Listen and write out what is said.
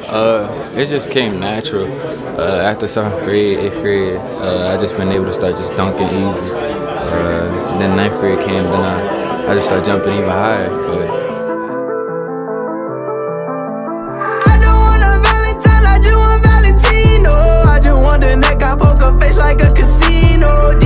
It just came natural. After 7th grade, 8th grade, I just been able to start just dunking easy. Then 9th grade came, then I just started jumping even higher. I don't want a Valentine, I just want Valentino. I just want the neck, I poker face like a casino.